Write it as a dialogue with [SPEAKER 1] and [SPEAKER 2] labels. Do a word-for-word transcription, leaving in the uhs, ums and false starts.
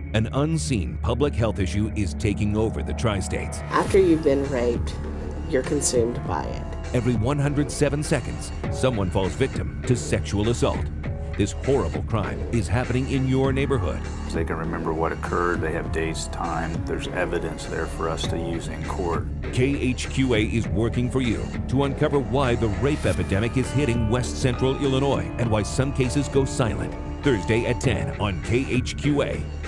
[SPEAKER 1] An unseen public health issue is taking over the tri-states.
[SPEAKER 2] After you've been raped, you're consumed by it.
[SPEAKER 1] Every one hundred seven seconds, someone falls victim to sexual assault. This horrible crime is happening in your neighborhood.
[SPEAKER 3] They can remember what occurred, they have dates, time, there's evidence there for us to use in court.
[SPEAKER 1] K H Q A is working for you to uncover why the rape epidemic is hitting West Central Illinois and why some cases go silent. Thursday at ten on K H Q A.